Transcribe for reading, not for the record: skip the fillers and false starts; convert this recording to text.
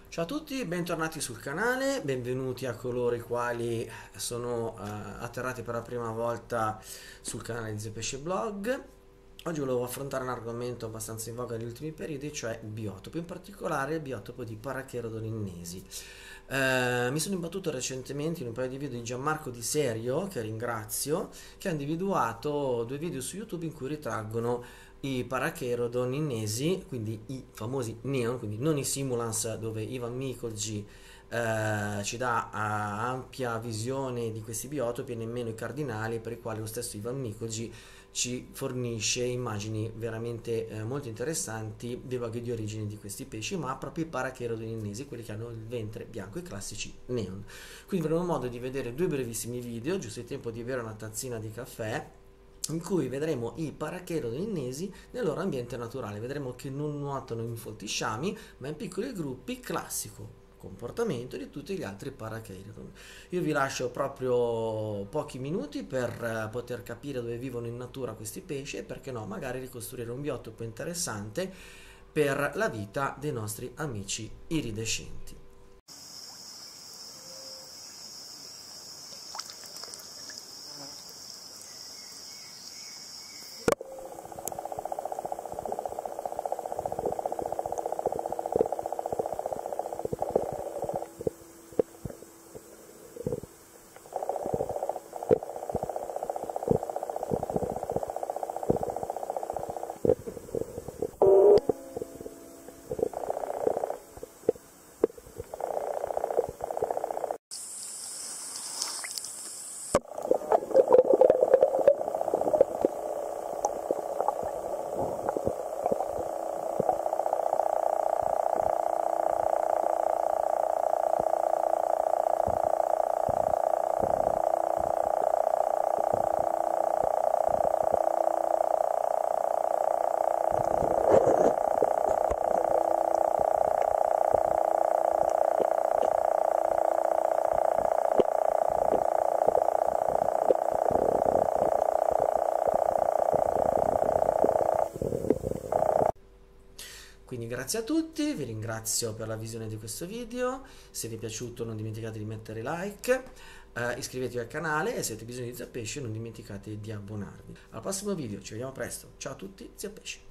Ciao a tutti, bentornati sul canale, benvenuti a coloro i quali sono atterrati per la prima volta sul canale di Zepesce Blog. Oggi volevo affrontare un argomento abbastanza in voga negli ultimi periodi, cioè il biotopo, in particolare il biotopo di Paracherodon innesi. Mi sono imbattuto recentemente in un paio di video di Gianmarco Di Serio, che ringrazio, che ha individuato due video su YouTube in cui ritraggono i Paracherodon innesi, quindi i famosi neon, quindi non i simulans dove Ivan Michelgi ci dà ampia visione di questi biotopi e nemmeno i cardinali, per i quali lo stesso Ivan Michelgi ci fornisce immagini veramente molto interessanti dei luoghi di origine di questi pesci, ma proprio i Paracherodon innesi, quelli che hanno il ventre bianco, i classici neon. Quindi avremo modo di vedere due brevissimi video, giusto il tempo di bere una tazzina di caffè, in cui vedremo i Paracherodon innesi nel loro ambiente naturale. Vedremo che non nuotano in folti sciami, ma in piccoli gruppi, classico comportamento di tutti gli altri Paracherodon. Io vi lascio proprio pochi minuti per poter capire dove vivono in natura questi pesci e, perché no, magari ricostruire un biotopo interessante per la vita dei nostri amici iridescenti. Quindi grazie a tutti, vi ringrazio per la visione di questo video. Se vi è piaciuto non dimenticate di mettere like, iscrivetevi al canale e se avete bisogno di Zia Pesce non dimenticate di abbonarvi. Al prossimo video, ci vediamo presto, ciao a tutti, Zia Pesce.